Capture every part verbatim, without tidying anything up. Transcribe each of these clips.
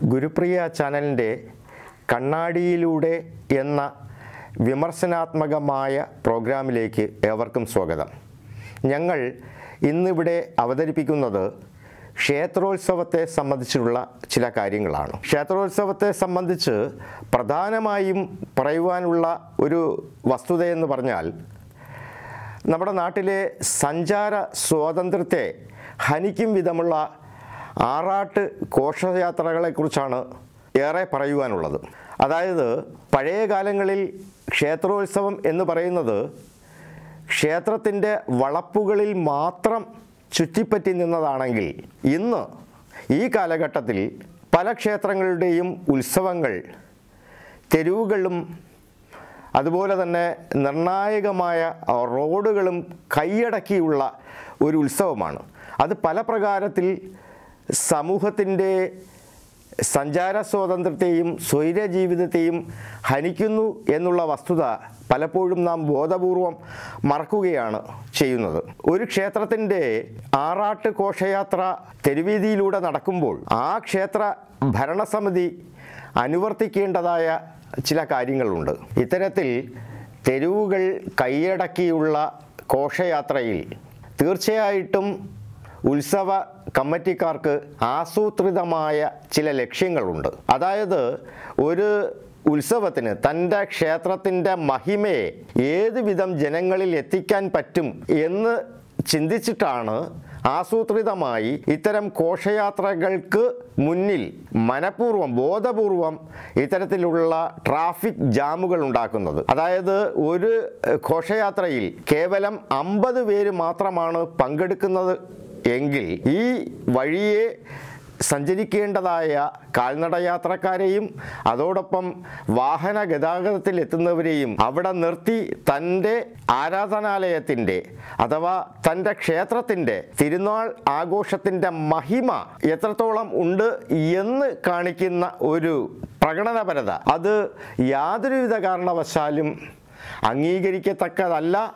ഗുരുപ്രിയ ചാനലിൻ്റെ കണ്ണാടിയിലൂടെ എന്ന വിമർശനാത്മകമായ പ്രോഗ്രാമിലേക്ക് ഏവർക്കും സ്വാഗതം. ഞങ്ങൾ ഇന്നിവിടെ അവതരിപ്പിക്കുന്നത് ക്ഷേത്രോത്സവത്തെ സംബന്ധിച്ചുള്ള ചില കാര്യങ്ങളാണ്. ക്ഷേത്രോത്സവത്തെ സംബന്ധിച്ച് പ്രധാനമായും പറയുവാനുള്ള ഒരു വസ്തുതയെന്ന് പറഞ്ഞാൽ, നമ്മുടെ നാട്ടിലെ സഞ്ചാര സ്വാതന്ത്ര്യത്തെ ഹനിക്കും വിധമുള്ള ആറാട്ട് ഘോഷയാത്രകളെക്കുറിച്ചാണ് ഏറെ പറയുവാനുള്ളത്. അതായത് പഴയ കാലങ്ങളിൽ ക്ഷേത്രോത്സവം എന്ന് പറയുന്നത് ക്ഷേത്രത്തിൻ്റെ വളപ്പുകളിൽ മാത്രം ചുറ്റിപ്പറ്റി നിന്നതാണെങ്കിൽ, ഇന്ന് ഈ കാലഘട്ടത്തിൽ പല ക്ഷേത്രങ്ങളുടെയും ഉത്സവങ്ങൾ തെരുവുകളും അതുപോലെ തന്നെ നിർണായകമായ റോഡുകളും കൈയടക്കിയുള്ള ഒരു ഉത്സവമാണ്. അത് പല പ്രകാരത്തിൽ സമൂഹത്തിൻ്റെ സഞ്ചാര സ്വാതന്ത്ര്യത്തെയും സ്വൈര ജീവിതത്തെയും ഹനിക്കുന്നു എന്നുള്ള വസ്തുത പലപ്പോഴും നാം ബോധപൂർവം മറക്കുകയാണ് ചെയ്യുന്നത്. ഒരു ക്ഷേത്രത്തിൻ്റെ ആറാട്ട് ഘോഷയാത്ര തെരുവീതിയിലൂടെ നടക്കുമ്പോൾ ആ ക്ഷേത്ര ഭരണസമിതി അനുവർത്തിക്കേണ്ടതായ ചില കാര്യങ്ങളുണ്ട്. ഇത്തരത്തിൽ തെരുവുകൾ കൈയടക്കിയുള്ള ഘോഷയാത്രയിൽ തീർച്ചയായിട്ടും ഉത്സവ കമ്മിറ്റിക്കാർക്ക് ആസൂത്രിതമായ ചില ലക്ഷ്യങ്ങളുണ്ട്. അതായത് ഒരു ഉത്സവത്തിന് തൻ്റെ ക്ഷേത്രത്തിൻ്റെ മഹിമയെ ഏത് വിധം ജനങ്ങളിൽ എത്തിക്കാൻ പറ്റും എന്ന് ചിന്തിച്ചിട്ടാണ് ആസൂത്രിതമായി ഇത്തരം ഘോഷയാത്രകൾക്ക് മുന്നിൽ മനഃപൂർവ്വം ബോധപൂർവം ഇത്തരത്തിലുള്ള ട്രാഫിക് ജാമുകൾ ഉണ്ടാക്കുന്നത്. അതായത് ഒരു ഘോഷയാത്രയിൽ കേവലം അമ്പത് പേര് മാത്രമാണ് പങ്കെടുക്കുന്നത് എങ്കിൽ ഈ വഴിയെ സഞ്ചരിക്കേണ്ടതായ കാൽനടയാത്രക്കാരെയും അതോടൊപ്പം വാഹന ഗതാഗതത്തിൽ എത്തുന്നവരെയും അവിടെ നിർത്തി തൻ്റെ ആരാധനാലയത്തിൻ്റെ അഥവാ തൻ്റെ ക്ഷേത്രത്തിൻ്റെ തിരുനാൾ ആഘോഷത്തിൻ്റെ മഹിമ എത്രത്തോളം ഉണ്ട് എന്ന് കാണിക്കുന്ന ഒരു പ്രകടനപരത അത് യാതൊരുവിധ കാരണവശാലും അംഗീകരിക്കത്തക്കതല്ല.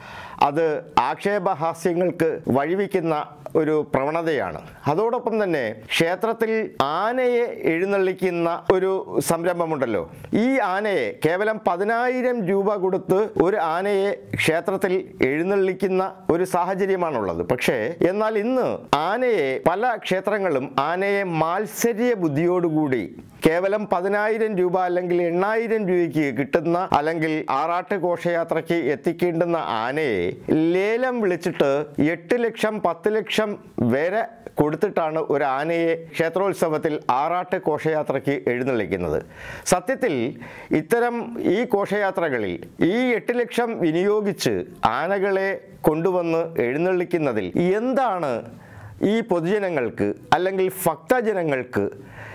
അത് ആക്ഷേപഹാസ്യങ്ങൾക്ക് വഴിവെക്കുന്ന ഒരു പ്രവണതയാണ്. അതോടൊപ്പം തന്നെ ക്ഷേത്രത്തിൽ ആനയെ എഴുന്നള്ളിക്കുന്ന ഒരു സംരംഭമുണ്ടല്ലോ. ഈ ആനയെ കേവലം പതിനായിരം രൂപ കൊടുത്ത് ഒരു ആനയെ ക്ഷേത്രത്തിൽ എഴുന്നള്ളിക്കുന്ന ഒരു സാഹചര്യമാണുള്ളത്. പക്ഷേ എന്നാൽ ഇന്ന് ആനയെ പല ക്ഷേത്രങ്ങളും ആനയെ മാത്സര്യ ബുദ്ധിയോടുകൂടി കേവലം പതിനായിരം രൂപ അല്ലെങ്കിൽ എണ്ണായിരം രൂപയ്ക്ക് കിട്ടുന്ന അല്ലെങ്കിൽ ആറാട്ട് ഘോഷയാത്രയ്ക്ക് എത്തിക്കേണ്ടുന്ന ആനയെ ലേലം വിളിച്ചിട്ട് എട്ട് ലക്ഷം പത്ത് ലക്ഷം വരെ കൊടുത്തിട്ടാണ് ഒരു ആനയെ ക്ഷേത്രോത്സവത്തിൽ ആറാട്ട് ഘോഷയാത്രയ്ക്ക് എഴുന്നള്ളിക്കുന്നത്. സത്യത്തിൽ ഇത്തരം ഈ ഘോഷയാത്രകളിൽ ഈ എട്ട് ലക്ഷം വിനിയോഗിച്ച് ആനകളെ കൊണ്ടുവന്ന് എഴുന്നള്ളിക്കുന്നതിൽ എന്താണ് ഈ പൊതുജനങ്ങൾക്ക് അല്ലെങ്കിൽ ഭക്തജനങ്ങൾക്ക്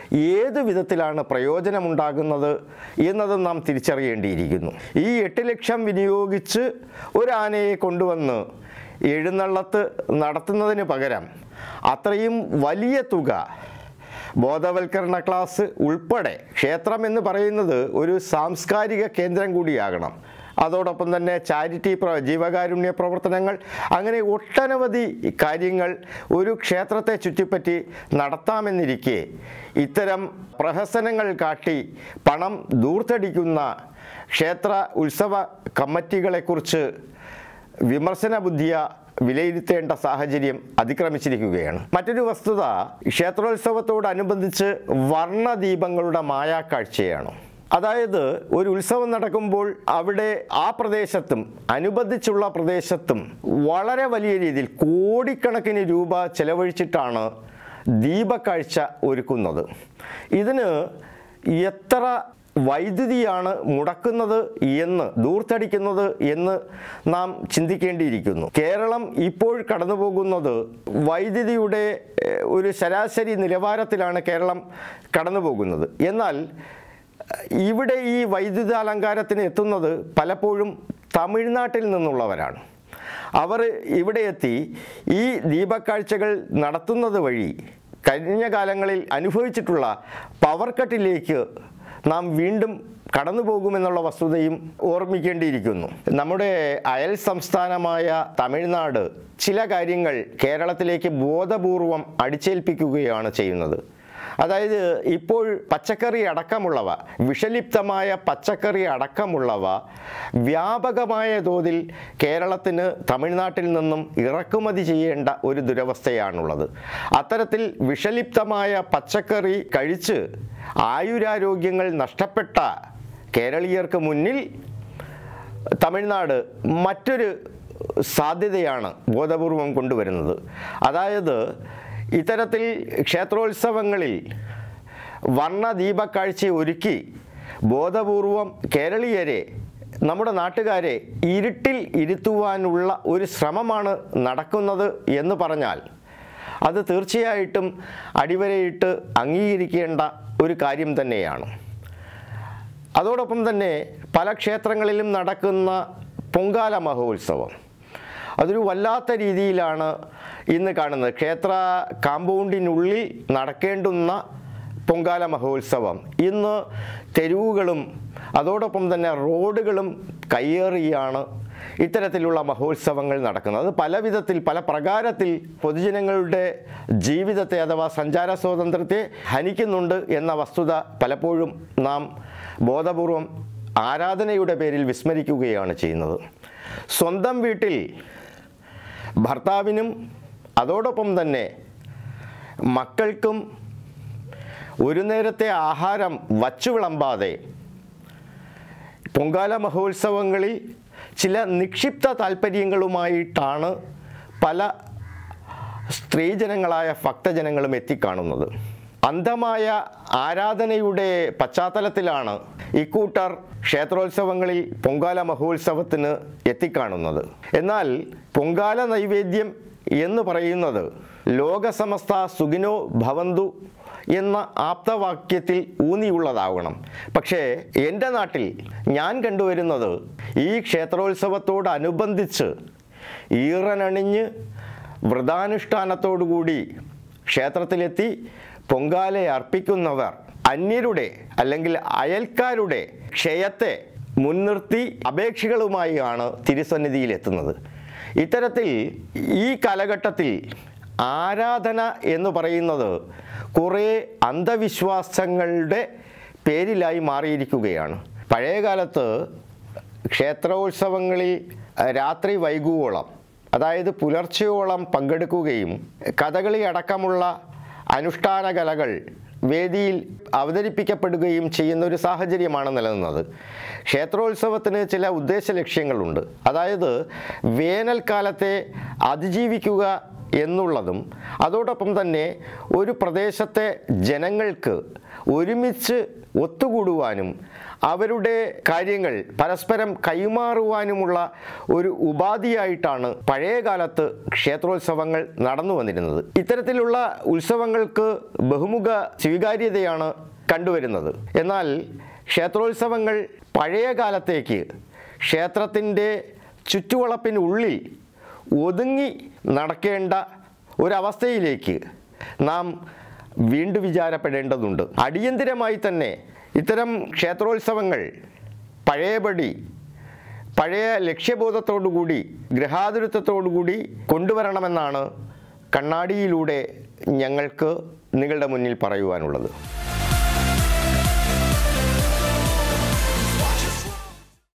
ഏത് വിധത്തിലാണ് പ്രയോജനമുണ്ടാകുന്നത് എന്നത് നാം തിരിച്ചറിയേണ്ടിയിരിക്കുന്നു. ഈ എട്ട് ലക്ഷം വിനിയോഗിച്ച് ഒരു ആനയെ കൊണ്ടുവന്ന് എഴുന്നള്ളത്ത് നടത്തുന്നതിന് പകരം അത്രയും വലിയ തുക ബോധവൽക്കരണ ക്ലാസ് ഉൾപ്പെടെ, ക്ഷേത്രം എന്ന് പറയുന്നത് ഒരു സാംസ്കാരിക കേന്ദ്രം കൂടിയാകണം, അതോടൊപ്പം തന്നെ ചാരിറ്റി പ്ര ജീവകാരുണ്യ പ്രവർത്തനങ്ങൾ, അങ്ങനെ ഒട്ടനവധി കാര്യങ്ങൾ ഒരു ക്ഷേത്രത്തെ ചുറ്റിപ്പറ്റി നടത്താമെന്നിരിക്കെ ഇത്തരം പ്രഹസനങ്ങൾ കാട്ടി പണം ദൂർത്തടിക്കുന്ന ക്ഷേത്ര ഉത്സവ കമ്മിറ്റികളെക്കുറിച്ച് വിമർശന ബുദ്ധിയ വിലയിരുത്തേണ്ട സാഹചര്യം അതിക്രമിച്ചിരിക്കുകയാണ്. മറ്റൊരു വസ്തുത, ക്ഷേത്രോത്സവത്തോടനുബന്ധിച്ച് വർണ്ണദീപങ്ങളുടെ മായാക്കാഴ്ചയാണ്. അതായത് ഒരു ഉത്സവം നടക്കുമ്പോൾ അവിടെ ആ പ്രദേശത്തും അനുബന്ധിച്ചുള്ള പ്രദേശത്തും വളരെ വലിയ രീതിയിൽ കോടിക്കണക്കിന് രൂപ ചെലവഴിച്ചിട്ടാണ് ദീപക്കാഴ്ച ഒരുക്കുന്നത്. ഇതിന് എത്ര വൈദ്യുതിയാണ് മുടക്കുന്നത് എന്ന് ദൂർത്തടിക്കുന്നത് എന്ന് നാം ചിന്തിക്കേണ്ടിയിരിക്കുന്നു. കേരളം ഇപ്പോൾ കടന്നു പോകുന്നത് വൈദ്യുതിയുടെ ഒരു ശരാശരി നിലവാരത്തിലാണ് കേരളം കടന്നു പോകുന്നത്. എന്നാൽ ഇവിടെ ഈ വൈദ്യുതാലങ്കാരത്തിന് എത്തുന്നത് പലപ്പോഴും തമിഴ്നാട്ടിൽ നിന്നുള്ളവരാണ്. അവർ ഇവിടെ എത്തി ഈ ദീപക്കാഴ്ചകൾ നടത്തുന്നത് വഴി കഴിഞ്ഞ കാലങ്ങളിൽ അനുഭവിച്ചിട്ടുള്ള പവർ കട്ടിലേക്ക് നാം വീണ്ടും കടന്നു പോകുമെന്നുള്ള വസ്തുതയും ഓർമ്മിക്കേണ്ടിയിരിക്കുന്നു. നമ്മുടെ അയൽ സംസ്ഥാനമായ തമിഴ്നാട് ചില കാര്യങ്ങൾ കേരളത്തിലേക്ക് ബോധപൂർവം അടിച്ചേൽപ്പിക്കുകയാണ് ചെയ്യുന്നത്. അതായത് ഇപ്പോൾ പച്ചക്കറി അടക്കമുള്ളവ, വിഷലിപ്തമായ പച്ചക്കറി അടക്കമുള്ളവ വ്യാപകമായ തോതിൽ കേരളത്തിന് തമിഴ്നാട്ടിൽ നിന്നും ഇറക്കുമതി ചെയ്യേണ്ട ഒരു ദുരവസ്ഥയാണുള്ളത്. അത്തരത്തിൽ വിഷലിപ്തമായ പച്ചക്കറി കഴിച്ച് ആയുരാരോഗ്യങ്ങൾ നഷ്ടപ്പെട്ട കേരളീയർക്ക് മുന്നിൽ തമിഴ്നാട് മറ്റൊരു സാധ്യതയാണ് ബോധപൂർവം കൊണ്ടുവരുന്നത്. അതായത് ഇത്തരത്തിൽ ക്ഷേത്രോത്സവങ്ങളിൽ വർണ്ണദീപക്കാഴ്ച ഒരുക്കി ബോധപൂർവം കേരളീയരെ, നമ്മുടെ നാട്ടുകാരെ ഇരുട്ടിൽ ഇരുത്തുവാനുള്ള ഒരു ശ്രമമാണ് നടക്കുന്നത് എന്ന് പറഞ്ഞാൽ അത് തീർച്ചയായിട്ടും അടിവരയിട്ട് അംഗീകരിക്കേണ്ട ഒരു കാര്യം തന്നെയാണ്. അതോടൊപ്പം തന്നെ പല ക്ഷേത്രങ്ങളിലും നടക്കുന്ന പൊങ്കാല മഹോത്സവം അതൊരു വല്ലാത്ത രീതിയിലാണ് ഇന്ന് കാണുന്നത്. ക്ഷേത്ര കാമ്പൗണ്ടിനുള്ളിൽ നടക്കേണ്ടുന്ന പൊങ്കാല മഹോത്സവം ഇന്ന് തെരുവുകളും അതോടൊപ്പം തന്നെ റോഡുകളും കയ്യേറിയാണ് ഇത്തരത്തിലുള്ള മഹോത്സവങ്ങൾ നടക്കുന്നത്. അത് പല വിധത്തിൽ, പല പ്രകാരത്തിൽ പൊതുജനങ്ങളുടെ ജീവിതത്തെ അഥവാ സഞ്ചാര സ്വാതന്ത്ര്യത്തെ ഹനിക്കുന്നുണ്ട് എന്ന വസ്തുത പലപ്പോഴും നാം ബോധപൂർവം ആരാധനയുടെ പേരിൽ വിസ്മരിക്കുകയാണ് ചെയ്യുന്നത്. സ്വന്തം വീട്ടിൽ ഭർത്താവിനും അതോടൊപ്പം തന്നെ മക്കൾക്കും ഒരു നേരത്തെ ആഹാരം വച്ചു വിളമ്പാതെ പൊങ്കാല മഹോത്സവങ്ങളിൽ ചില നിക്ഷിപ്ത താല്പര്യങ്ങളുമായിട്ടാണ് പല സ്ത്രീജനങ്ങളായ ഭക്തജനങ്ങളും എത്തിക്കാണുന്നത്. അന്ധമായ ആരാധനയുടെ പശ്ചാത്തലത്തിലാണ് ഇക്കൂട്ടർ ക്ഷേത്രോത്സവങ്ങളിൽ പൊങ്കാല മഹോത്സവത്തിന് എത്തിക്കാണുന്നത്. എന്നാൽ പൊങ്കാല നൈവേദ്യം എന്ന് പറയുന്നത് ലോകസമസ്ത സുഖിനോ ഭവന്തു എന്ന ആപ്തവാക്യത്തിൽ ഊന്നിയുള്ളതാവണം. പക്ഷേ എൻ്റെ നാട്ടിൽ ഞാൻ കണ്ടുവരുന്നത് ഈ ക്ഷേത്രോത്സവത്തോടനുബന്ധിച്ച് ഈറനണിഞ്ഞ് വ്രതാനുഷ്ഠാനത്തോടുകൂടി ക്ഷേത്രത്തിലെത്തി പൊങ്കാല അർപ്പിക്കുന്നവർ അന്യരുടെ അല്ലെങ്കിൽ അയൽക്കാരുടെ ക്ഷയത്തെ മുൻനിർത്തി അപേക്ഷകളുമായാണ് തിരുസന്നിധിയിലെത്തുന്നത്. ഇത്തരത്തിൽ ഈ കാലഘട്ടത്തിൽ ആരാധന എന്ന് പറയുന്നത് കുറേ അന്ധവിശ്വാസങ്ങളുടെ പേരിലായി മാറിയിരിക്കുകയാണ്. പഴയകാലത്ത് ക്ഷേത്രോത്സവങ്ങളിൽ രാത്രി വൈകുവോളം, അതായത് പുലർച്ചയോളം പങ്കെടുക്കുകയും കഥകളി അടക്കമുള്ള അനുഷ്ഠാന കലകൾ വേദിയിൽ അവതരിപ്പിക്കപ്പെടുകയും ചെയ്യുന്ന ഒരു സാഹചര്യമാണ് നിലനിന്നത്. ക്ഷേത്രോത്സവത്തിന് ചില ഉദ്ദേശ ലക്ഷ്യങ്ങളുണ്ട്. അതായത് വേനൽക്കാലത്തെ അതിജീവിക്കുക എന്നുള്ളതും അതോടൊപ്പം തന്നെ ഒരു പ്രദേശത്തെ ജനങ്ങൾക്ക് ഒരുമിച്ച് ഒത്തുകൂടുവാനും അവരുടെ കാര്യങ്ങൾ പരസ്പരം കൈമാറുവാനുമുള്ള ഒരു ഉപാധിയായിട്ടാണ് പഴയകാലത്ത് ക്ഷേത്രോത്സവങ്ങൾ നടന്നു വന്നിരുന്നത്. ഇത്തരത്തിലുള്ള ഉത്സവങ്ങൾക്ക് ബഹുമുഖ സ്വീകാര്യതയാണ് കണ്ടുവരുന്നത്. എന്നാൽ ക്ഷേത്രോത്സവങ്ങൾ പഴയ കാലത്തേക്ക് ക്ഷേത്രത്തിൻ്റെ ചുറ്റുവളപ്പിനുള്ളിൽ ഒതുങ്ങി നടക്കേണ്ട ഒരവസ്ഥയിലേക്ക് നാം വീണ്ടും വിചാരപ്പെടേണ്ടതുണ്ട്. അടിയന്തിരമായി തന്നെ ഇത്തരം ക്ഷേത്രോത്സവങ്ങൾ പഴയപടി പഴയ ലക്ഷ്യബോധത്തോടുകൂടി ഗൃഹാതുരത്വത്തോടുകൂടി കൊണ്ടുവരണമെന്നാണ് കണ്ണാടിയിലൂടെ ഞങ്ങൾക്ക് നിങ്ങളുടെ മുന്നിൽ പറയുവാനുള്ളത്.